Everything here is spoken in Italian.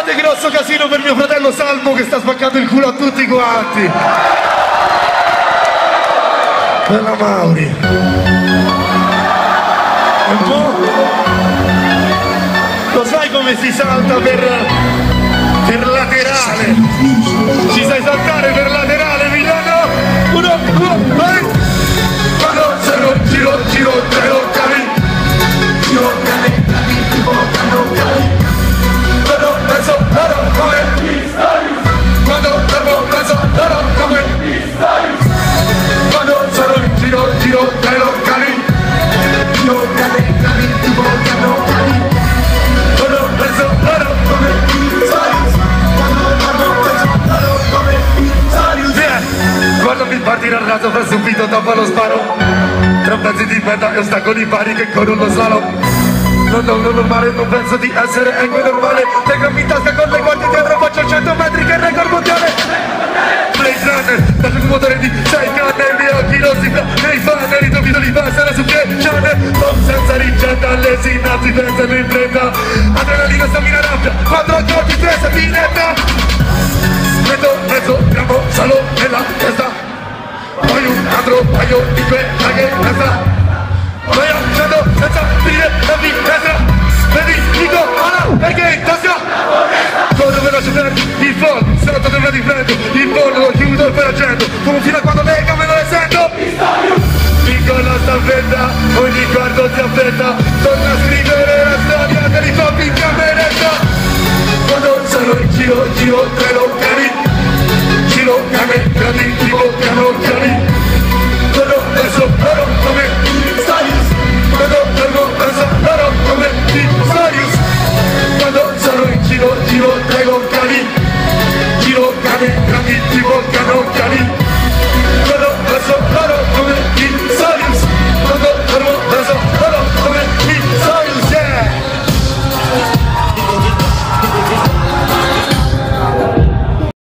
Fate grosso casino per mio fratello Salmo che sta spaccando il culo a tutti quanti. Bella Mauri. Un po'? Lo sai come si salta per laterale? Ci sai saltare per laterale, Milano? Uno, vai! Quando se lo giro, te lo cavi. Io cavi, tipo cavi. Quando penso loro come Pistorius. Quando penso loro come Pistorius. Quando se lo giro, te lo cavi. Io cavi, tipo cavi. Quando penso loro come Pistorius. Quando penso loro come Pistorius. Quando mi partirà il raso fra subito dopo lo sparo. Tra pezzi di merda e ostacoli vari che con uno slalom. Non normale, non penso di essere equo normale. Tengo in tasca con le guardie dietro, faccio 100 metri che record mondiale. Blade Runner, dal motore di 6 canne, i miei occhi non si nei fan, ritrovito di passare su che channel. Tom senza ricetta, le sinapsi pensano in fretta. Adrenalina, stamina rabbia, 4 accordi, 3 satinetta. Mezzo grammo solo nella testa. Poi un altro paio di quella che resta. Vai andando senza dire la finestra.